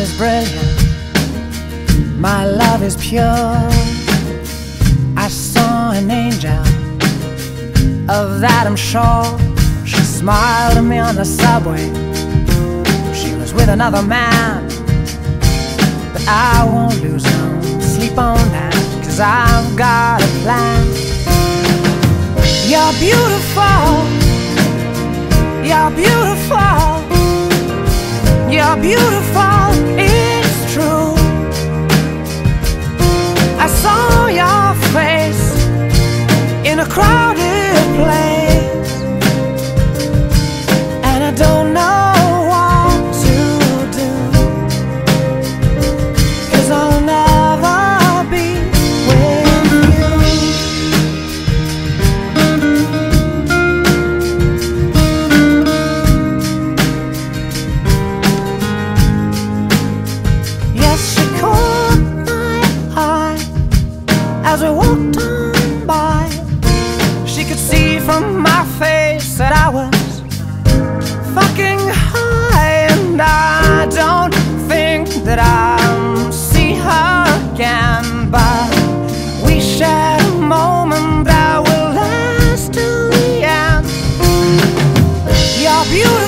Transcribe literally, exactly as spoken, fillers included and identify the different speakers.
Speaker 1: is brilliant, my love is pure. I saw an angel, of that I'm sure. She smiled at me on the subway. She was with another man, but I won't lose no sleep on that, 'cause I've got a plan. You're beautiful, you're beautiful, you're beautiful, it's true. I saw your face in a crowded place, and I don't know what to do, 'cause I'll never be with you. Yes, she caught my eye as we walked on by. She could see from my face that I was fucking high, and I don't think that I'll see her again, but we shared a moment that will last till the end. You're beautiful,